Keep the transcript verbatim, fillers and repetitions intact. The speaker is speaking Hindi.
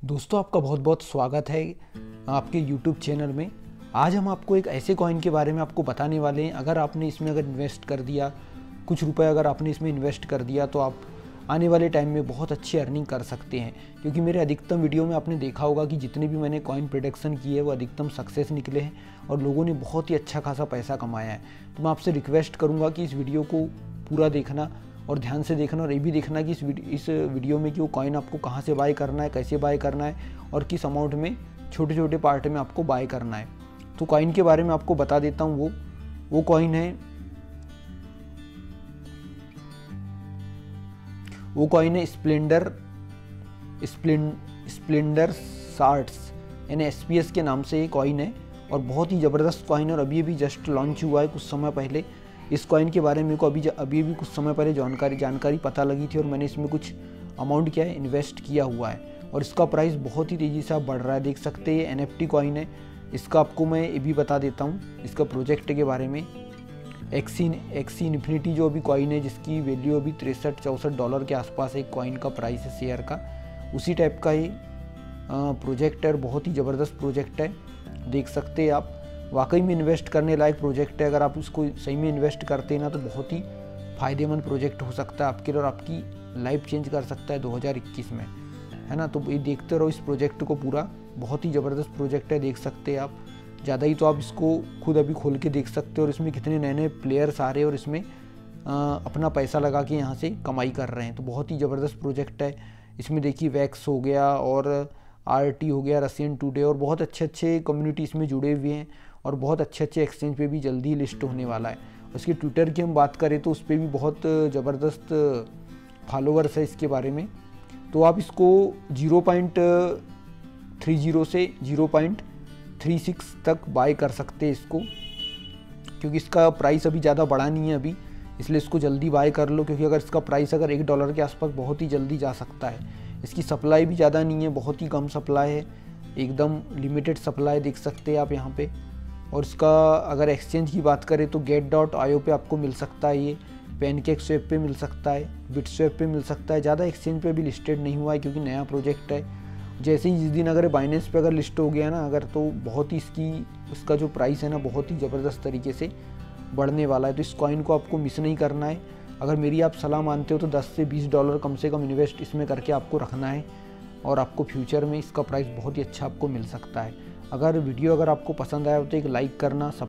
दोस्तों, आपका बहुत बहुत स्वागत है आपके यूट्यूब चैनल में। आज हम आपको एक ऐसे कॉइन के बारे में आपको बताने वाले हैं। अगर आपने इसमें अगर इन्वेस्ट कर दिया, कुछ रुपए अगर आपने इसमें इन्वेस्ट कर दिया, तो आप आने वाले टाइम में बहुत अच्छी अर्निंग कर सकते हैं। क्योंकि मेरे अधिकतम वीडियो में आपने देखा होगा कि जितने भी मैंने कॉइन प्रोडक्शन किए वो अधिकतम सक्सेस निकले हैं और लोगों ने बहुत ही अच्छा खासा पैसा कमाया है। तो मैं आपसे रिक्वेस्ट करूँगा कि इस वीडियो को पूरा देखना और ध्यान से देखना, और ये भी देखना कि इस वीडियो इस वीडियो में कि वो कॉइन आपको कहाँ से बाय करना है, कैसे बाय करना है और किस अमाउंट में छोटे छोटे पार्ट में आपको बाय करना है। तो कॉइन के बारे में आपको बता देता हूँ। वो वो कॉइन है वो कॉइन है स्प्लेंडर स्प्लेंडर शार्ट्स, यानी एस पी एस के नाम से ये कॉइन है और बहुत ही ज़बरदस्त कॉइन है। और अभी अभी जस्ट लॉन्च हुआ है कुछ समय पहले। इस कॉइन के बारे में को अभी अभी भी कुछ समय पहले जानकारी जानकारी पता लगी थी और मैंने इसमें कुछ अमाउंट क्या है इन्वेस्ट किया हुआ है और इसका प्राइस बहुत ही तेज़ी से आप बढ़ रहा है। देख सकते हैं एन एफ टी कॉइन है। इसका आपको मैं ये भी बता देता हूँ इसका प्रोजेक्ट के बारे में। एक्सी एक्सी इन्फिनिटी जो अभी कॉइन है, जिसकी वैल्यू अभी तिरसठ चौंसठ डॉलर के आसपास एक कॉइन का प्राइस है शेयर का, उसी टाइप का ये प्रोजेक्ट है और बहुत ही ज़बरदस्त प्रोजेक्ट है। देख सकते हैं आप, वाकई में इन्वेस्ट करने लायक प्रोजेक्ट है। अगर आप इसको सही में इन्वेस्ट करते हैं ना, तो बहुत ही फ़ायदेमंद प्रोजेक्ट हो सकता है आपके लिए और आपकी लाइफ चेंज कर सकता है दो हज़ार इक्कीस में, है ना। तो ये देखते रहो इस प्रोजेक्ट को पूरा, बहुत ही ज़बरदस्त प्रोजेक्ट है। देख सकते हैं आप, ज़्यादा ही तो आप इसको खुद अभी खोल के देख सकते हो और इसमें कितने नए नए प्लेयर्स आ रहे हैं और इसमें आ, अपना पैसा लगा के यहाँ से कमाई कर रहे हैं। तो बहुत ही ज़बरदस्त प्रोजेक्ट है। इसमें देखिए वैक्स हो गया और आर टी हो गया, रशियन टुडे, और बहुत अच्छे अच्छे कम्युनिटी इसमें जुड़े हुए हैं और बहुत अच्छे अच्छे एक्सचेंज पे भी जल्दी लिस्ट होने वाला है। उसके ट्विटर की हम बात करें तो उस पर भी बहुत ज़बरदस्त फॉलोअर्स है इसके बारे में। तो आप इसको ज़ीरो पॉइंट थ्री ज़ीरो से ज़ीरो पॉइंट थ्री सिक्स तक बाय कर सकते हैं इसको, क्योंकि इसका प्राइस अभी ज़्यादा बढ़ा नहीं है अभी, इसलिए इसको जल्दी बाय कर लो। क्योंकि अगर इसका प्राइस अगर एक डॉलर के आसपास बहुत ही जल्दी जा सकता है। इसकी सप्लाई भी ज़्यादा नहीं है, बहुत ही कम सप्लाई है, एकदम लिमिटेड सप्लाई देख सकते हैं आप यहाँ पे। और इसका अगर एक्सचेंज की बात करें तो गेट डॉट आयो पे आपको मिल सकता है, ये पैनकेक स्वैप पे मिल सकता है, बिट स्वैप पे मिल सकता है। ज़्यादा एक्सचेंज पे भी लिस्टेड नहीं हुआ है क्योंकि नया प्रोजेक्ट है। जैसे ही जिस दिन अगर बाइनेंस पे अगर लिस्ट हो गया ना अगर, तो बहुत ही इसकी उसका जो प्राइस है ना बहुत ही ज़बरदस्त तरीके से बढ़ने वाला है। तो इस कॉइन को आपको मिस नहीं करना है। अगर मेरी आप सलाह मानते हो तो दस से बीस डॉलर कम से कम इन्वेस्ट इसमें करके आपको रखना है और आपको फ्यूचर में इसका प्राइस बहुत ही अच्छा आपको मिल सकता है। अगर वीडियो अगर आपको पसंद आया हो तो एक लाइक करना,